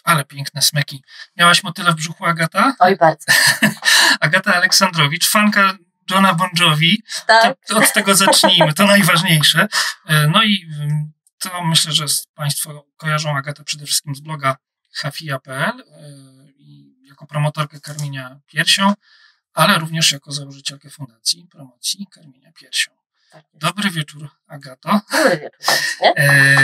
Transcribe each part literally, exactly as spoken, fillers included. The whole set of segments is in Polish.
Ale piękne smyki. Miałaś motyle w brzuchu, Agata? Oj, bardzo. Agata Aleksandrowicz, fanka Johna Bon Jovi. Tak. To, to od tego zacznijmy, to najważniejsze. No i to myślę, że Państwo kojarzą Agatę przede wszystkim z bloga hafija kropka pe el i jako promotorkę karmienia piersią, ale również jako założycielkę Fundacji Promocji Karmienia Piersią. Tak. Dobry wieczór, Agato. Dobry wieczór. Właśnie. E,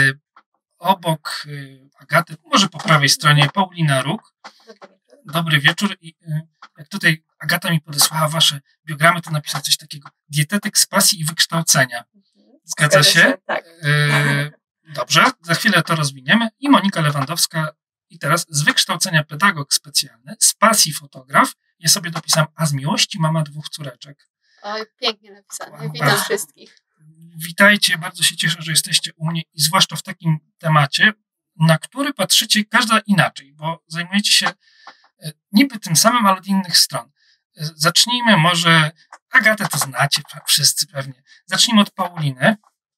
obok Agaty, może po prawej stronie, Paulina Róg. Dobry wieczór. I jak tutaj Agata mi podesłała wasze biogramy, to napisała coś takiego: dietetyk z pasji i wykształcenia. Zgadza się? się? Tak. E, dobrze, za chwilę to rozwiniemy. I Monika Lewandowska, i teraz z wykształcenia pedagog specjalny, z pasji fotograf. Ja sobie dopisałam, a z miłości mama dwóch córeczek. Oj, pięknie napisane. Wow, Witam bardzo. wszystkich. Witajcie, bardzo się cieszę, że jesteście u mnie i zwłaszcza w takim temacie, na który patrzycie każda inaczej, bo zajmujecie się niby tym samym, ale od innych stron. Zacznijmy może, Agatę to znacie wszyscy pewnie. Zacznijmy od Pauliny.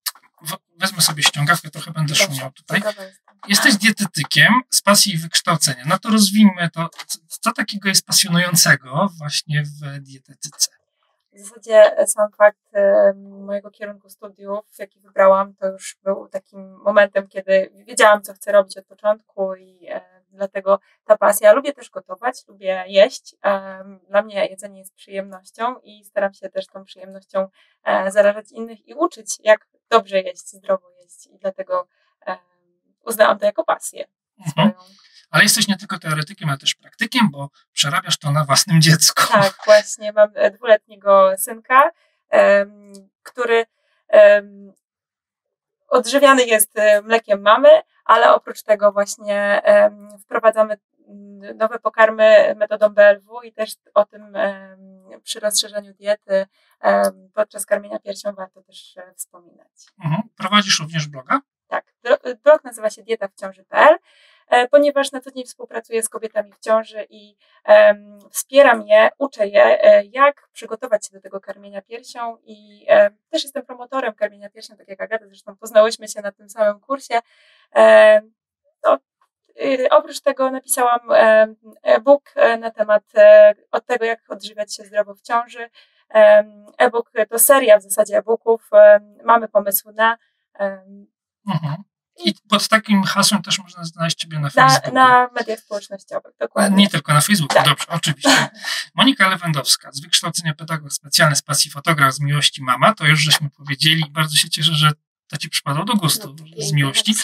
Wezmę sobie ściągawkę, trochę będę szumiał tutaj. Jesteś dietetykiem z pasji i wykształcenia. No to rozwijmy to. Co takiego jest pasjonującego właśnie w dietetyce? W zasadzie sam fakt mojego kierunku studiów, jaki wybrałam, to już był takim momentem, kiedy wiedziałam, co chcę robić od początku i dlatego ta pasja. Lubię też gotować, lubię jeść. Dla mnie jedzenie jest przyjemnością i staram się też tą przyjemnością zarażać innych i uczyć, jak dobrze jeść, zdrowo jeść. I dlatego uznałam to jako pasję swoją. Mhm. Ale jesteś nie tylko teoretykiem, ale też praktykiem, bo przerabiasz to na własnym dziecku. Tak, właśnie. Mam dwuletniego synka, um, który um, odżywiany jest mlekiem mamy, ale oprócz tego właśnie um, wprowadzamy nowe pokarmy metodą B L W i też o tym um, przy rozszerzeniu diety um, podczas karmienia piersią warto też um, wspominać. Mhm. Prowadzisz również bloga? Tak. Blog nazywa się dieta w ciąży kropka pe el. Ponieważ na co dzień współpracuję z kobietami w ciąży i um, wspieram je, uczę je, jak przygotować się do tego karmienia piersią i um, też jestem promotorem karmienia piersią, tak jak Agata, zresztą poznałyśmy się na tym samym kursie. Um, to, y, oprócz tego napisałam um, e-book na temat um, od tego, jak odżywiać się zdrowo w ciąży. Um, e-book to seria w zasadzie e-booków. Um, mamy pomysł na... Um, mhm. I pod takim hasłem też można znaleźć ciebie na na, Facebooku. na mediach społecznościowych, dokładnie. Nie tylko na Facebooku, tak. Dobrze, oczywiście. Monika Lewandowska, z wykształcenia pedagog specjalny, z pasji fotograf, z miłości mama, to już żeśmy powiedzieli i bardzo się cieszę, że to ci przypadło do gustu, no, z miłości.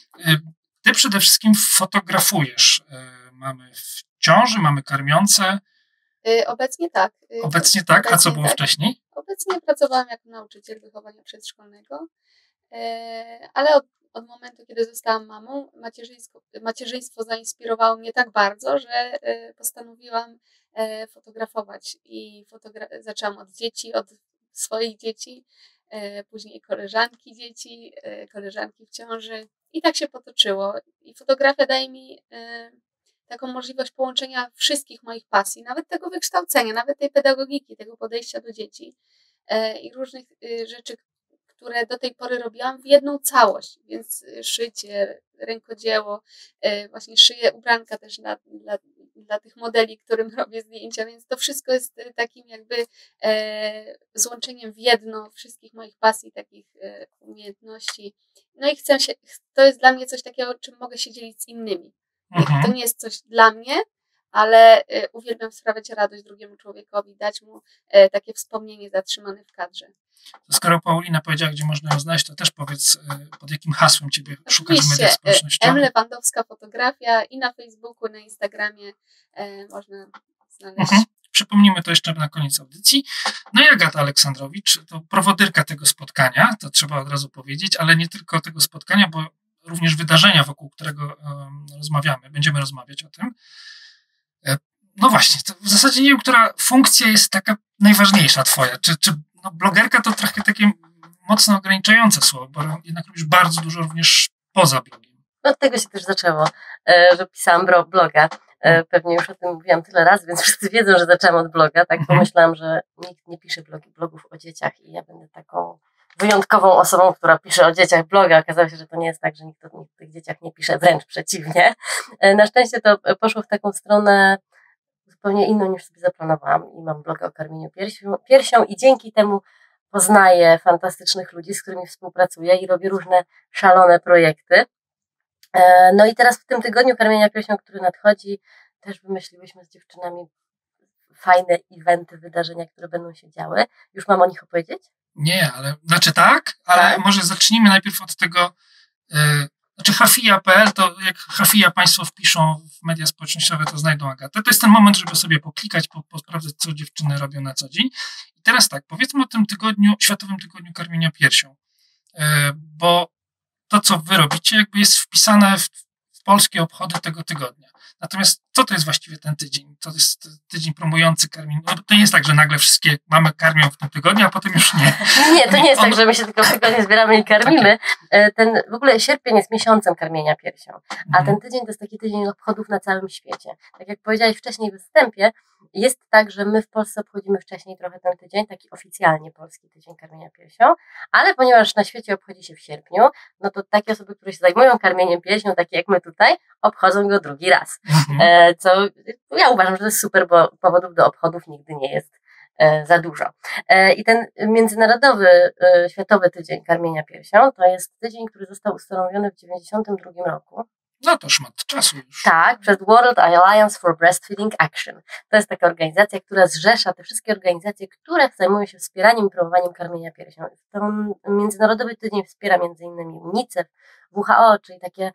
Ty przede wszystkim fotografujesz. Mamy w ciąży, mamy karmiące. Obecnie tak. Obecnie tak, Obecnie a co było tak. wcześniej? Obecnie pracowałam jako nauczyciel wychowania przedszkolnego, ale od Od momentu, kiedy zostałam mamą, macierzyństwo, macierzyństwo zainspirowało mnie tak bardzo, że postanowiłam fotografować. I fotogra- zaczęłam od dzieci, od swoich dzieci, później koleżanki dzieci, koleżanki w ciąży. I tak się potoczyło. I fotografia daje mi taką możliwość połączenia wszystkich moich pasji, nawet tego wykształcenia, nawet tej pedagogiki, tego podejścia do dzieci i różnych rzeczy, które do tej pory robiłam, w jedną całość, więc szycie, rękodzieło, właśnie szyję ubranka też dla, dla, dla tych modeli, którym robię zdjęcia, więc to wszystko jest takim jakby e, złączeniem w jedno wszystkich moich pasji, takich e, umiejętności. No i chcę się, to jest dla mnie coś takiego, czym mogę się dzielić z innymi. Mhm. To nie jest coś dla mnie, ale e, uwielbiam sprawiać radość drugiemu człowiekowi, dać mu e, takie wspomnienie zatrzymane w kadrze. To skoro Paulina powiedziała, gdzie można ją znaleźć, to też powiedz, pod jakim hasłem ciebie szukać w mediach społecznościowych. M. Lewandowska fotografia i na Facebooku, na Instagramie e, można znaleźć. Mhm. Przypomnijmy to jeszcze na koniec audycji. No i Agata Aleksandrowicz to prowodyrka tego spotkania, to trzeba od razu powiedzieć, ale nie tylko tego spotkania, bo również wydarzenia, wokół którego um, rozmawiamy. Będziemy rozmawiać o tym. E, no właśnie, to w zasadzie nie wiem, która funkcja jest taka najważniejsza twoja. Czy, czy no, blogerka to trochę takie mocno ograniczające słowo, bo jednak robisz bardzo dużo również poza blogiem. Od tego się też zaczęło, że pisałam bloga. Pewnie już o tym mówiłam tyle razy, więc wszyscy wiedzą, że zaczęłam od bloga. Tak pomyślałam, że nikt nie pisze blogi, blogów o dzieciach i ja będę taką wyjątkową osobą, która pisze o dzieciach bloga. Okazało się, że to nie jest tak, że nikt o tych dzieciach nie pisze, wręcz przeciwnie. Na szczęście to poszło w taką stronę zupełnie inną niż sobie zaplanowałam i mam bloga o karmieniu piersią, piersią i dzięki temu poznaję fantastycznych ludzi, z którymi współpracuję i robię różne szalone projekty. No i teraz w tym tygodniu karmienia piersią, który nadchodzi, też wymyśliłyśmy z dziewczynami fajne eventy, wydarzenia, które będą się działy. Już mam o nich opowiedzieć? Nie, ale, znaczy tak, ale tak. Może zacznijmy najpierw od tego, yy, znaczy hafija kropka pe el, to jak Hafija Państwo wpiszą w media społecznościowe, to znajdą Agatę. To jest ten moment, żeby sobie poklikać, po, posprawdzać, co dziewczyny robią na co dzień. I teraz tak, powiedzmy o tym tygodniu, Światowym Tygodniu Karmienia Piersią, yy, bo to, co wy robicie, jakby jest wpisane w, w polskie obchody tego tygodnia. Natomiast co to jest właściwie ten tydzień? To jest tydzień promujący karmienie. No, to nie jest tak, że nagle wszystkie mamy karmią w tym tygodniu, a potem już nie. Nie, to nie jest On... tak, że my się tylko w tygodniu zbieramy i karmimy. Okay. Ten, w ogóle sierpień jest miesiącem karmienia piersią, a mm. ten tydzień to jest taki tydzień obchodów na całym świecie. Tak jak powiedziałeś wcześniej w wstępie, jest tak, że my w Polsce obchodzimy wcześniej trochę ten tydzień, taki oficjalnie polski tydzień karmienia piersią, ale ponieważ na świecie obchodzi się w sierpniu, no to takie osoby, które się zajmują karmieniem piersią, takie jak my tutaj, obchodzą go drugi raz. Mhm. E, co ja uważam, że to jest super, bo powodów do obchodów nigdy nie jest e, za dużo. E, I ten międzynarodowy, e, światowy tydzień karmienia piersią to jest tydzień, który został ustanowiony w dziewięćdziesiątym drugim roku. No to szmat czasu już. Tak, przez World Alliance for Breastfeeding Action. To jest taka organizacja, która zrzesza te wszystkie organizacje, które zajmują się wspieraniem i promowaniem karmienia piersią. Ten międzynarodowy tydzień wspiera między innymi UNICEF, W H O, czyli takie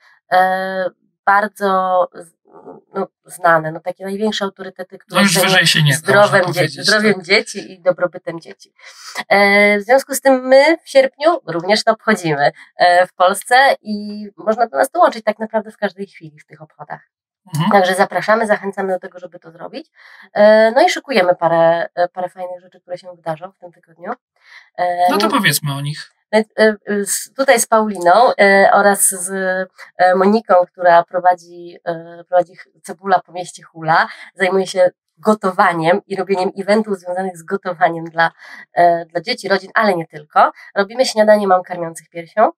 e, bardzo no, znane, no, takie największe autorytety, które no już wyżej się nie zdrowiem, da, dzieci, zdrowiem tak. dzieci i dobrobytem dzieci. E, w związku z tym my w sierpniu również to obchodzimy e, w Polsce i można do nas dołączyć tak naprawdę w każdej chwili w tych obchodach. Mhm. Także zapraszamy, zachęcamy do tego, żeby to zrobić. E, no i szykujemy parę, parę fajnych rzeczy, które się wydarzą w tym tygodniu. E, no to powiedzmy o nich. Tutaj z Pauliną e, oraz z e, Moniką, która prowadzi, e, prowadzi Cebula po mieście Hula, zajmuje się gotowaniem i robieniem eventów związanych z gotowaniem dla, e, dla dzieci, rodzin, ale nie tylko. Robimy śniadanie mam karmiących piersią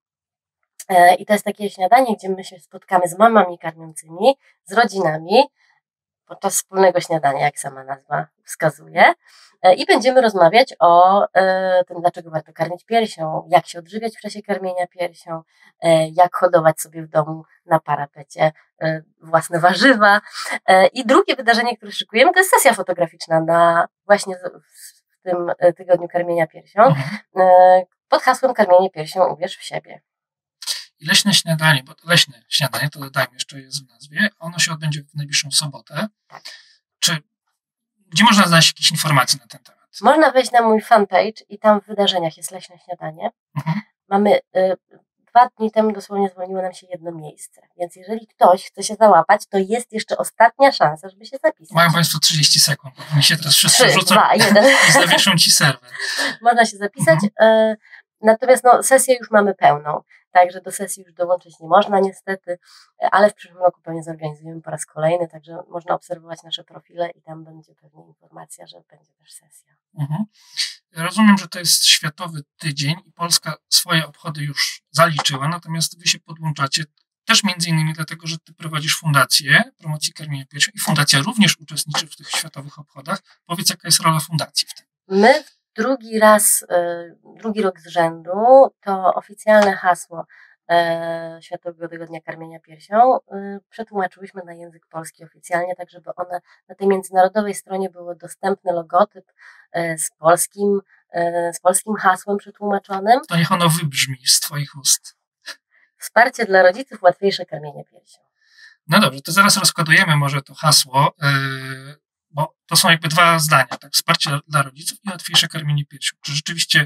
e, i to jest takie śniadanie, gdzie my się spotkamy z mamami karmiącymi, z rodzinami podczas wspólnego śniadania, jak sama nazwa wskazuje. I będziemy rozmawiać o e, tym, dlaczego warto karmić piersią, jak się odżywiać w czasie karmienia piersią, e, jak hodować sobie w domu na parapecie e, własne warzywa. E, I drugie wydarzenie, które szykujemy, to jest sesja fotograficzna na właśnie w tym tygodniu karmienia piersią mhm. e, pod hasłem Karmienie piersią uwierz w siebie. I leśne śniadanie, bo to leśne śniadanie, to dodajmy jeszcze jest w nazwie, ono się odbędzie w najbliższą sobotę. Tak. Czy Gdzie można znaleźć jakieś informacje na ten temat? Można wejść na mój fanpage i tam w wydarzeniach jest leśne śniadanie. Mhm. Mamy y, dwa dni temu dosłownie zwolniło nam się jedno miejsce, więc jeżeli ktoś chce się załapać, to jest jeszcze ostatnia szansa, żeby się zapisać. Mają Państwo trzydzieści sekund, bo mi się teraz wszyscy trzy, rzucą dwa, jeden. I zawieszą Ci serwer. Można się zapisać, mhm. y, natomiast no, sesję już mamy pełną. Także do sesji już dołączyć nie można niestety, ale w przyszłym roku pewnie zorganizujemy po raz kolejny, także można obserwować nasze profile i tam będzie pewnie informacja, że będzie też sesja. Mhm. Rozumiem, że to jest Światowy Tydzień i Polska swoje obchody już zaliczyła, natomiast wy się podłączacie też między innymi dlatego, że ty prowadzisz fundację promocji karmienia piersią i fundacja również uczestniczy w tych światowych obchodach. Powiedz, jaka jest rola fundacji w tym? My Drugi raz, drugi rok z rzędu to oficjalne hasło Światowego Tygodnia Karmienia Piersią przetłumaczyłyśmy na język polski oficjalnie, tak żeby one na tej międzynarodowej stronie było dostępny logotyp z polskim, z polskim hasłem przetłumaczonym. To niech ono wybrzmi z twoich ust. Wsparcie dla rodziców, łatwiejsze karmienie piersią. No dobrze, to zaraz rozkodujemy może to hasło. Yy... Bo to są jakby dwa zdania, tak? Wsparcie dla rodziców i łatwiejsze karmienie piersią. Czy rzeczywiście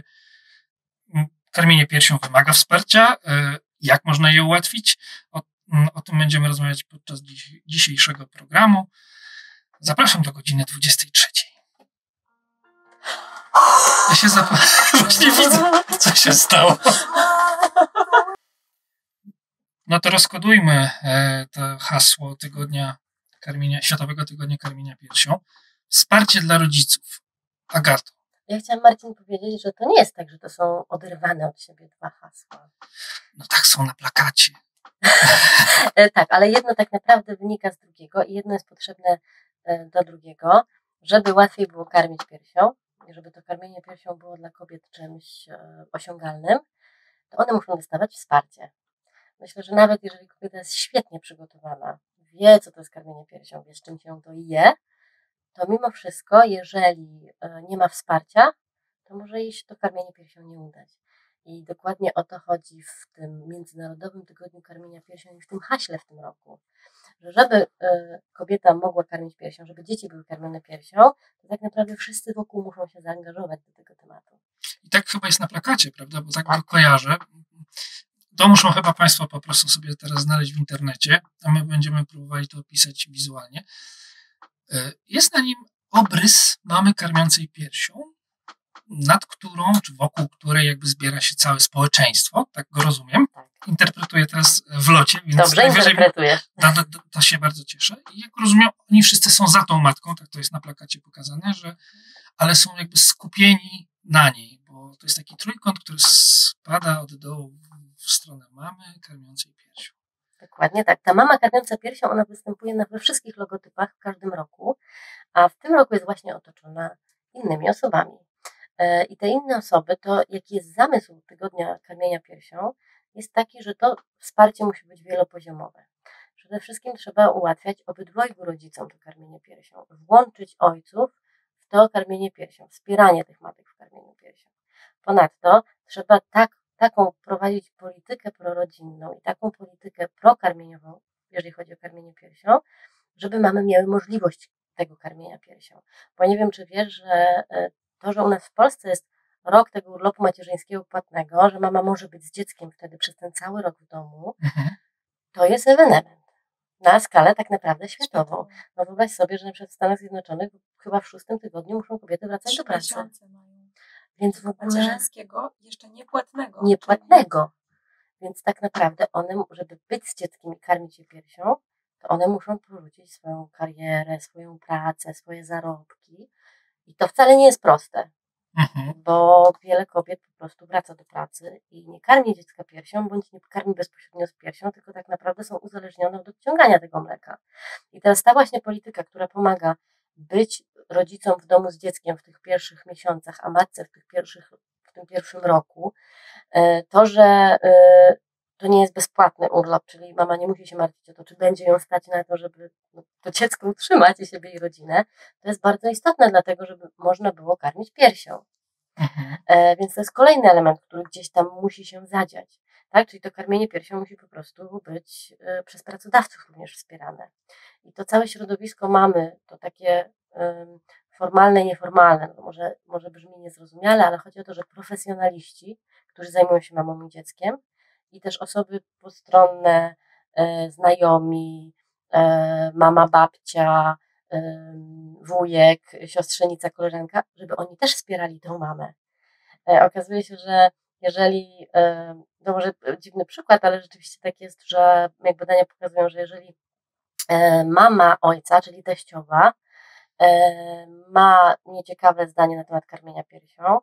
karmienie piersią wymaga wsparcia? Jak można je ułatwić? O, o tym będziemy rozmawiać podczas dziś, dzisiejszego programu. Zapraszam do godziny dwudziestej trzeciej. Ja się zap- Właśnie widzę, co się stało. No to rozkodujmy to hasło tygodnia Karmienia, Światowego Tygodnia Karmienia Piersią. Wsparcie dla rodziców. Agato, Ja chciałam, Marcin, powiedzieć, że to nie jest tak, że to są oderwane od siebie dwa hasła. No tak są na plakacie. Tak, ale jedno tak naprawdę wynika z drugiego i jedno jest potrzebne do drugiego, żeby łatwiej było karmić piersią, i żeby to karmienie piersią było dla kobiet czymś osiągalnym, to one muszą dostawać wsparcie. Myślę, że nawet jeżeli kobieta jest świetnie przygotowana, wie, co to jest karmienie piersią, wie, z czym się to je, to mimo wszystko, jeżeli nie ma wsparcia, to może jej się to karmienie piersią nie udać. I dokładnie o to chodzi w tym Międzynarodowym Tygodniu Karmienia Piersią i w tym haśle w tym roku. Że żeby kobieta mogła karmić piersią, żeby dzieci były karmione piersią, to tak naprawdę wszyscy wokół muszą się zaangażować do tego tematu. I tak chyba jest na plakacie, prawda? Bo tak go kojarzę. To muszą chyba Państwo po prostu sobie teraz znaleźć w internecie, a my będziemy próbowali to opisać wizualnie. Jest na nim obrys mamy karmiącej piersią, nad którą, czy wokół której jakby zbiera się całe społeczeństwo, tak go rozumiem. Tak. Interpretuję teraz w locie, więc dobrze interpretuję. To, to, to się bardzo cieszę. I jak rozumiem, oni wszyscy są za tą matką, tak to jest na plakacie pokazane, że, ale są jakby skupieni na niej, bo to jest taki trójkąt, który spada od dołu w stronę mamy karmiącej piersią. Dokładnie tak. Ta mama karmiąca piersią, ona występuje we wszystkich logotypach w każdym roku, a w tym roku jest właśnie otoczona innymi osobami. I te inne osoby, to jaki jest zamysł Tygodnia Karmienia Piersią, jest taki, że to wsparcie musi być wielopoziomowe. Przede wszystkim trzeba ułatwiać obydwojgu rodzicom to karmienie piersią, włączyć ojców w to karmienie piersią, wspieranie tych matek w karmieniu piersią. Ponadto trzeba tak, taką prowadzić politykę prorodzinną i taką politykę prokarmieniową, jeżeli chodzi o karmienie piersią, żeby mamy miały możliwość tego karmienia piersią. Bo nie wiem, czy wiesz, że to, że u nas w Polsce jest rok tego urlopu macierzyńskiego płatnego, że mama może być z dzieckiem wtedy przez ten cały rok w domu, mhm. to jest ewenement na skalę tak naprawdę światową. No wyobraź sobie, że na przykład w Stanach Zjednoczonych chyba w szóstym tygodniu muszą kobiety wracać do pracy. Mają. Więc w ogóle macierzyńskiego jeszcze niepłatnego. Niepłatnego. Więc tak naprawdę one, żeby być z dzieckiem i karmić je piersią, to one muszą porzucić swoją karierę, swoją pracę, swoje zarobki. I to wcale nie jest proste, mhm. bo wiele kobiet po prostu wraca do pracy i nie karmi dziecka piersią, bądź nie karmi bezpośrednio z piersią, tylko tak naprawdę są uzależnione od odciągania tego mleka. I teraz ta właśnie polityka, która pomaga być rodzicom w domu z dzieckiem w tych pierwszych miesiącach, a matce w, tych pierwszych, w tym pierwszym roku, to, że to nie jest bezpłatny urlop, czyli mama nie musi się martwić o to, czy będzie ją stać na to, żeby to dziecko utrzymać i siebie i rodzinę, to jest bardzo istotne, dlatego żeby można było karmić piersią. Mhm. E, więc to jest kolejny element, który gdzieś tam musi się zadziać. Tak? Czyli to karmienie piersią musi po prostu być e, przez pracodawców również wspierane. I to całe środowisko mamy, to takie e, formalne i nieformalne, no może, może brzmi niezrozumiale, ale chodzi o to, że profesjonaliści, którzy zajmują się mamą i dzieckiem, i też osoby postronne, e, znajomi, e, mama, babcia, e, wujek, siostrzenica, koleżanka, żeby oni też wspierali tę mamę. E, okazuje się, że jeżeli, e, to może dziwny przykład, ale rzeczywiście tak jest, że jak badania pokazują, że jeżeli e, mama ojca, czyli teściowa, e, ma nieciekawe zdanie na temat karmienia piersią,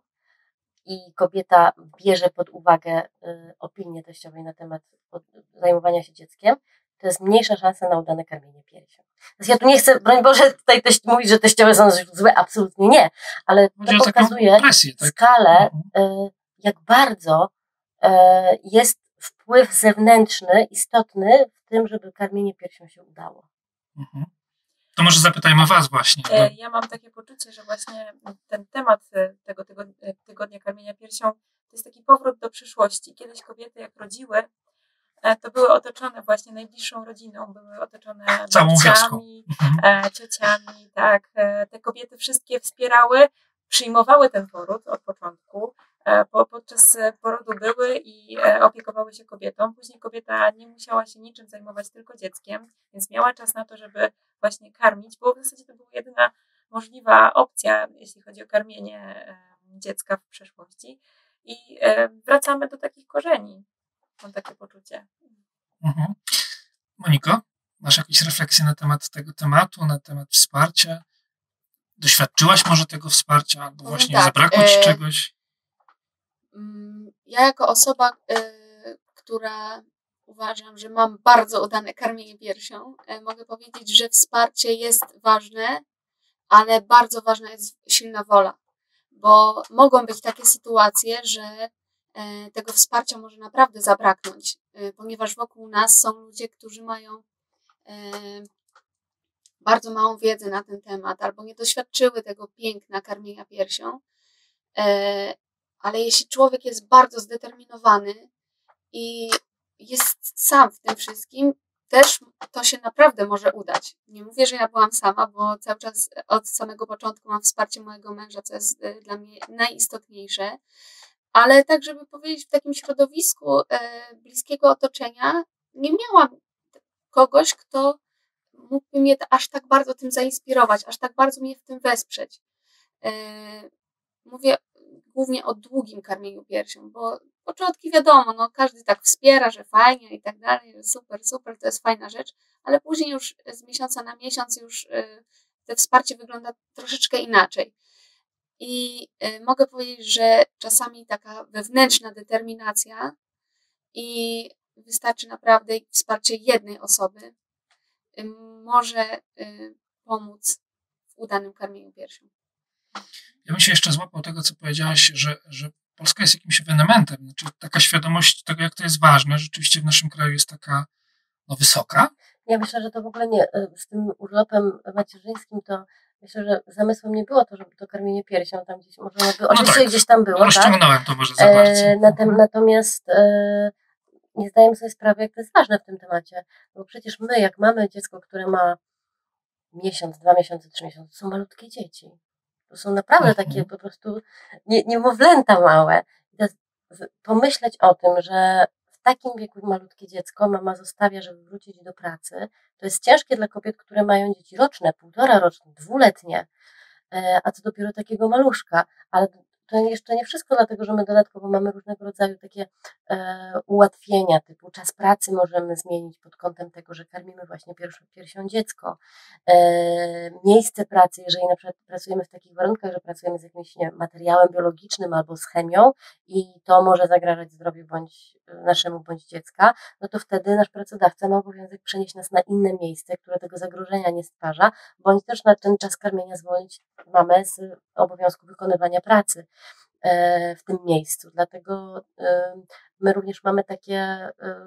i kobieta bierze pod uwagę y, opinię teściowej na temat pod, zajmowania się dzieckiem, to jest mniejsza szansa na udane karmienie piersią. Więc ja tu nie chcę, broń Boże, tutaj teść, mówić, że teściowe są złe, absolutnie nie, ale to pokazuje presję, tak? skalę, y, jak bardzo y, jest wpływ zewnętrzny, istotny w tym, żeby karmienie piersią się udało. Mhm. To może zapytajmy was właśnie. Bo... Ja mam takie poczucie, że właśnie ten temat tego tygodnia, tygodnia karmienia piersią to jest taki powrót do przyszłości. Kiedyś kobiety jak rodziły, to były otoczone właśnie najbliższą rodziną, były otoczone babciami, ciociami, tak. Te kobiety wszystkie wspierały, przyjmowały ten poród od początku. Podczas porodu były i opiekowały się kobietą. Później kobieta nie musiała się niczym zajmować, tylko dzieckiem, więc miała czas na to, żeby właśnie karmić, bo w zasadzie to była jedyna możliwa opcja, jeśli chodzi o karmienie dziecka w przeszłości. I wracamy do takich korzeni. Mam takie poczucie. Mhm. Moniko, masz jakieś refleksje na temat tego tematu, na temat wsparcia? doświadczyłaś może tego wsparcia, albo właśnie tak, zabrakło ci e, czegoś? Ja jako osoba, y, która uważam, że mam bardzo udane karmienie piersią, y, mogę powiedzieć, że wsparcie jest ważne, ale bardzo ważna jest silna wola, bo mogą być takie sytuacje, że y, tego wsparcia może naprawdę zabraknąć, y, ponieważ wokół nas są ludzie, którzy mają y, bardzo małą wiedzę na ten temat, albo nie doświadczyły tego piękna karmienia piersią. Ale jeśli człowiek jest bardzo zdeterminowany i jest sam w tym wszystkim, też to się naprawdę może udać. Nie mówię, że ja byłam sama, bo cały czas od samego początku mam wsparcie mojego męża, co jest dla mnie najistotniejsze. Ale tak, żeby powiedzieć, w takim środowisku bliskiego otoczenia nie miałam kogoś, kto mógłby mnie aż tak bardzo tym zainspirować, aż tak bardzo mnie w tym wesprzeć. Mówię głównie o długim karmieniu piersią, bo początki wiadomo, no każdy tak wspiera, że fajnie i tak dalej, że super, super, to jest fajna rzecz, ale później już z miesiąca na miesiąc już to wsparcie wygląda troszeczkę inaczej. I mogę powiedzieć, że czasami taka wewnętrzna determinacja i wystarczy naprawdę wsparcie jednej osoby może pomóc w udanym karmieniu piersią. Ja bym się jeszcze złapał tego, co powiedziałaś, że, że Polska jest jakimś ewenementem. Znaczy, taka świadomość tego, jak to jest ważne, rzeczywiście w naszym kraju jest taka no, wysoka. Ja myślę, że to w ogóle nie, z tym urlopem macierzyńskim to myślę, że zamysłem nie było to, żeby to karmienie piersią tam gdzieś, może by, oczywiście no tak, gdzieś tam było, rozciągnąłem tak? to może za bardzo. E, natem, natomiast e, nie zdajemy sobie sprawy, jak to jest ważne w tym temacie, bo przecież my, jak mamy dziecko, które ma miesiąc, dwa miesiące, trzy miesiące, to są malutkie dzieci. To są naprawdę mhm. takie po prostu nie, niemowlęta małe. Pomyśleć o tym, że w takim wieku malutkie dziecko mama zostawia, żeby wrócić do pracy, to jest ciężkie dla kobiet, które mają dzieci roczne, półtora roczne, dwuletnie, a co dopiero takiego maluszka. Ale to jeszcze nie wszystko, dlatego że my dodatkowo mamy różnego rodzaju takie e, ułatwienia, typu czas pracy możemy zmienić pod kątem tego, że karmimy właśnie piersią, piersią dziecko. E, miejsce pracy, jeżeli na przykład pracujemy w takich warunkach, że pracujemy z jakimś nie wiem, materiałem biologicznym albo z chemią i to może zagrażać zdrowiu bądź naszemu bądź dziecka, no to wtedy nasz pracodawca ma obowiązek przenieść nas na inne miejsce, które tego zagrożenia nie stwarza, bądź też na ten czas karmienia zwolnić mamę z obowiązku wykonywania pracy w tym miejscu. Dlatego my również mamy takie,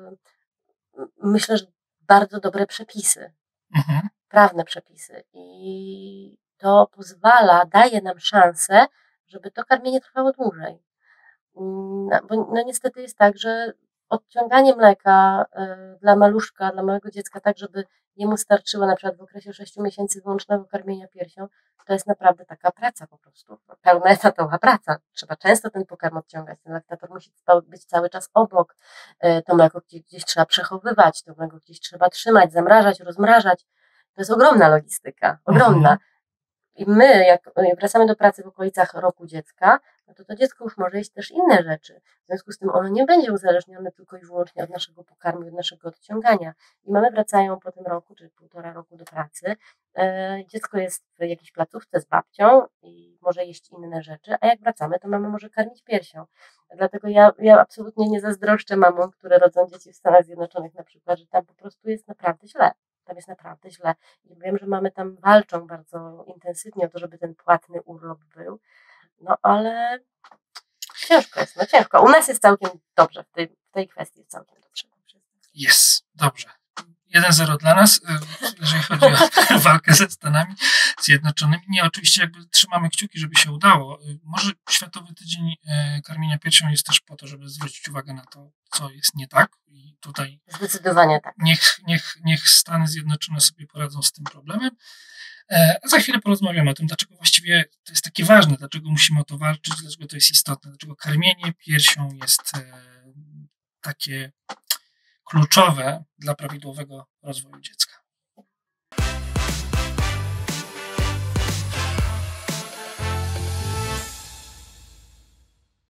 myślę, że bardzo dobre przepisy, mhm. prawne przepisy i to pozwala, daje nam szansę, żeby to karmienie trwało dłużej. No, bo no niestety jest tak, że odciąganie mleka y, dla maluszka, dla małego dziecka, tak żeby jemu starczyło na przykład w okresie sześciu miesięcy wyłącznego karmienia piersią, to jest naprawdę taka praca po prostu, pełnoetatowa praca. Trzeba często ten pokarm odciągać, ten laktator musi być cały czas obok, y, to mleko gdzieś, gdzieś trzeba przechowywać, to mleko gdzieś trzeba trzymać, zamrażać, rozmrażać. To jest ogromna logistyka, ogromna. Mhm. I my, jak wracamy do pracy w okolicach roku dziecka, no to to dziecko już może jeść też inne rzeczy. W związku z tym ono nie będzie uzależnione tylko i wyłącznie od naszego pokarmu, od naszego odciągania. I mamy wracają po tym roku, czy półtora roku do pracy. E, dziecko jest w jakiejś placówce z babcią i może jeść inne rzeczy, a jak wracamy, to mama może karmić piersią. Dlatego ja, ja absolutnie nie zazdroszczę mamom, które rodzą dzieci w Stanach Zjednoczonych na przykład, że tam po prostu jest naprawdę źle. Tam jest naprawdę źle. I wiem, że mamy tam walczą bardzo intensywnie o to, żeby ten płatny urlop był. No ale ciężko jest, no ciężko. U nas jest całkiem dobrze, w tej, w tej kwestii jest całkiem dobrze. Jest, dobrze. jeden zero dla nas, jeżeli chodzi o walkę ze Stanami Zjednoczonymi. Nie, oczywiście jakby trzymamy kciuki, żeby się udało. Może Światowy Tydzień Karmienia Piersią jest też po to, żeby zwrócić uwagę na to, co jest nie tak. I tutaj zdecydowanie tak. Niech, niech, niech Stany Zjednoczone sobie poradzą z tym problemem. A za chwilę porozmawiamy o tym, dlaczego właściwie to jest takie ważne, dlaczego musimy o to walczyć, dlaczego to jest istotne, dlaczego karmienie piersią jest takie kluczowe dla prawidłowego rozwoju dziecka.